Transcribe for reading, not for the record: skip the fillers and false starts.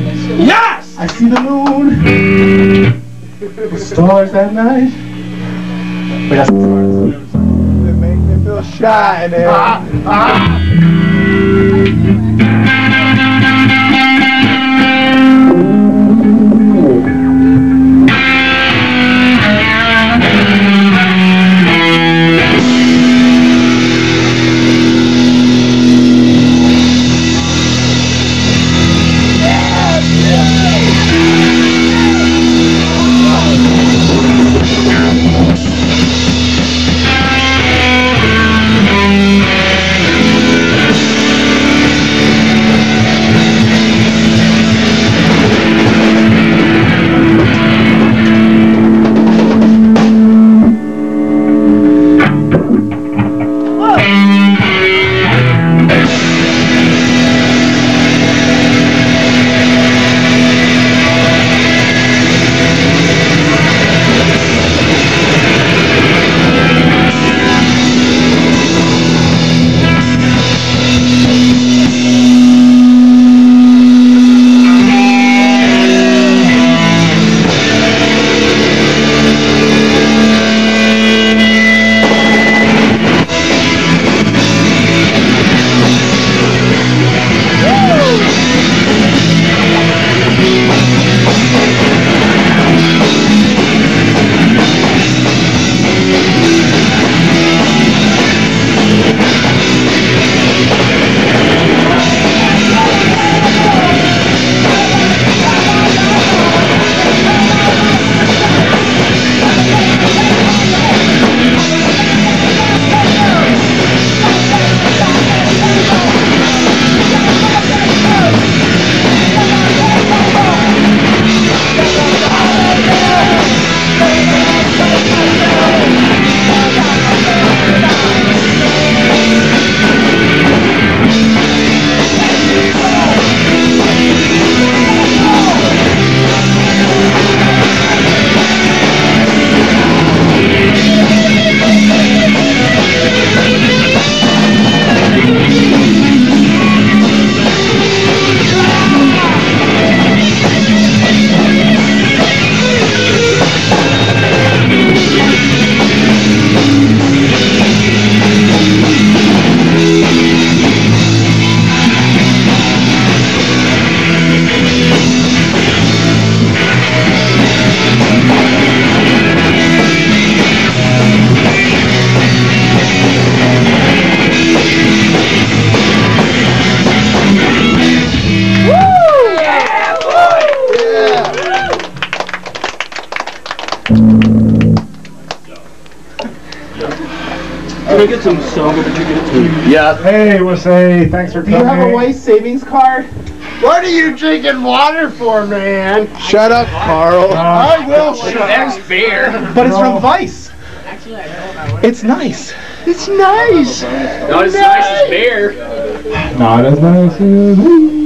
Yes! I see the moon, the stars at night. Wait, that's the stars. They make me feel shiny. Can I get some soda? Did you get it too? Yeah. Hey, we'll say thanks for coming. Do you have a Weiss savings card? What are you drinking water for, man? Shut up, Carl. I will shut up. There's beer. But it's from Weiss. It's nice. It's nice. Not as nice as beer. Not as nice as